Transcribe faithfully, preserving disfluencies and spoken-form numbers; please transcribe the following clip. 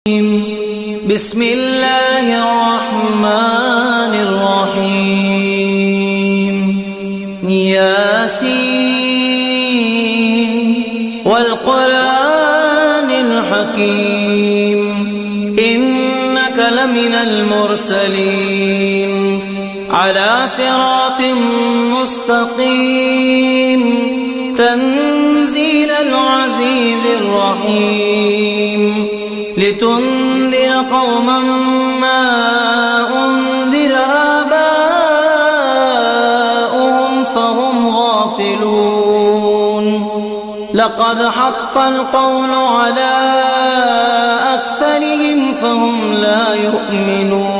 بسم الله الرحمن الرحيم. ياسين والقرآن الحكيم إنك لمن المرسلين على صراط مستقيم تنزيل العزيز الرحيم لتنذر قوما ما أنذر آباؤهم فهم غافلون. لقد حق القول على أكثرهم فهم لا يؤمنون.